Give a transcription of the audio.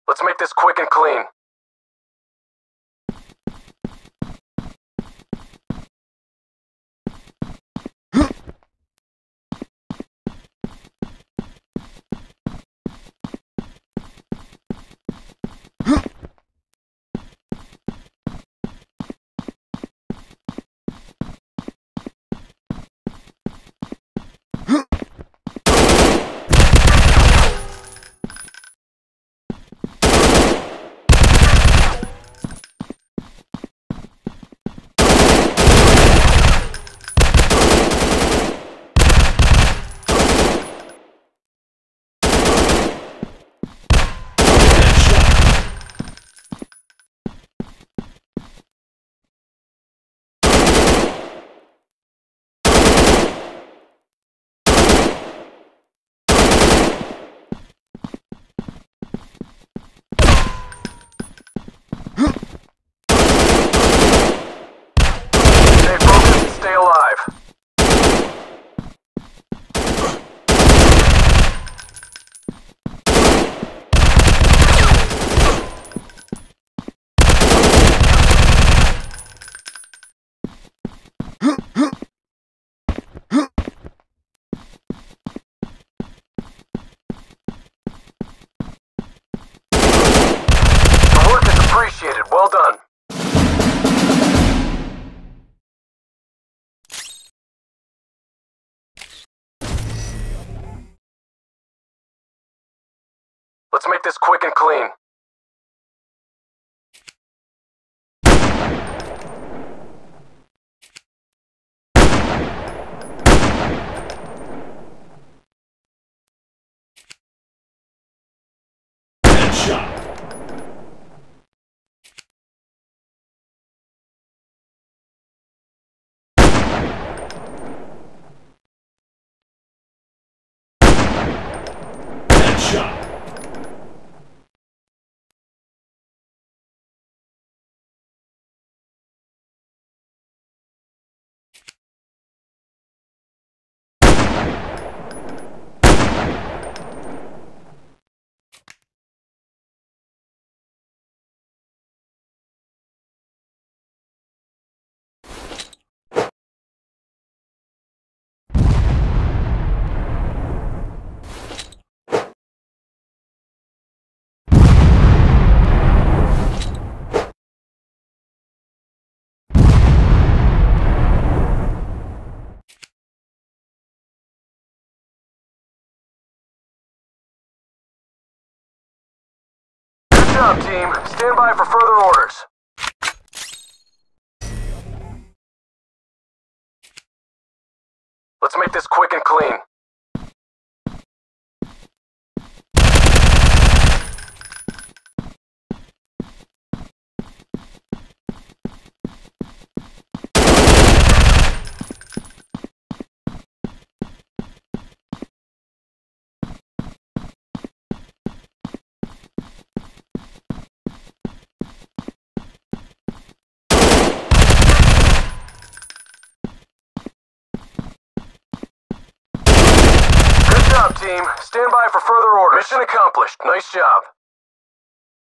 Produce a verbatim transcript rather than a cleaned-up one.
Let's make this quick and clean. Stay alive. The work is appreciated. Well done. Let's make this quick and clean. Headshot. Headshot. Good job, team. Stand by for further orders. Let's make this quick and clean. Good job, team. Stand by for further orders. Mission accomplished. Nice job.